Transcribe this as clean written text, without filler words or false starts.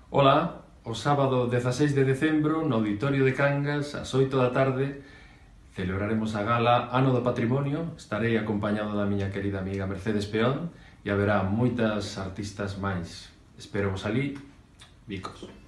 Ola, o sábado 16 de decembro no Auditorio de Cangas, ás 8 da tarde, celebraremos a gala Ano do Patrimonio. Estarei acompañado da miña querida amiga Mercedes Peón e haberá moitas artistas máis. Espero vos alí, bicos.